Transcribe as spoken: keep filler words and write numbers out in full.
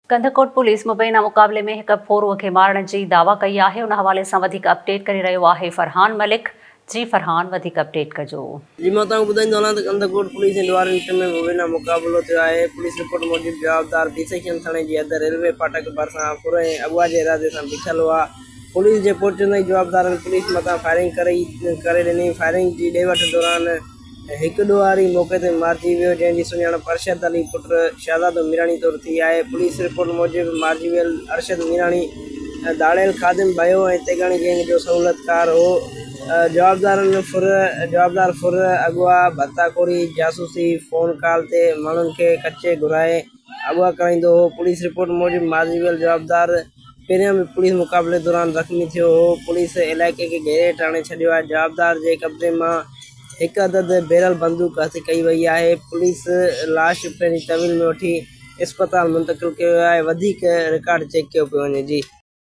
Kandhkot police मुबैना मुक़ाबले में एक फोरूअ खे मारण जी दावा कई है। उन हवाले से वधिक अपडेट करे रहियो आहे फरहान मलिक। जी फरहान, वधिक अपडेट कजो। जी मां तव्हांखे ॿुधाईंदो हलां त कंदकोट पुलिस ऐं ॾिवारी विच में मुबैना मुक़ाबलो थियो आहे। पुलिस रिपोर्ट मूजिब जवाबदार बी सेक्शन थाणे जी हद रेलवे फाटक भरिसां फुर ऐं अगवा जे इरादे सां बीठल हुआ। पुलिस जे पहुचंदे ई जवाबदारनि पुलिस मथां फायरिंग करे करे ॾिनी। फायरिंग जी ॾे वठ दौरान हिकु ॾोहारी मौक़े ते मारिजी वियो, जंहिंजी सुञाणप अरशद अली पुट शहज़ादो मीराणी तौर थी आहे। पुलिस रिपोर्ट मूजिब मारिजी वियल अरशद मीराणी दाड़ियल खादिम बयो ऐं तेगाणी गैंग जो सहूलियतकार हो। जवाबदारनि फुर जवाबदार फुर अगवा भत्ताखोरी जासूसी फ़ोन कॉल ते माण्हुनि खे कचे घुराए अगवा कराईंदो हो। पुलिस रिपोर्ट मूजिब मारिजी वियल जवाबदार पहिरियां बि पुलिस मुक़ाबले दौरान ज़ख़्मी थियो हो। पुलिस इलाइक़े खे घेरे हेठि आणे छॾियो आहे। जवाबदार जे कब्ज़े मां हिकु अदद बैरल बंदूक हथ कई वई आहे। पुलिस लाश पंहिंजी तहवील में वठी अस्पताल मुंतक़िल कयो आहे। वधीक रिकॉर्ड चेक कयो पियो वञे। जी।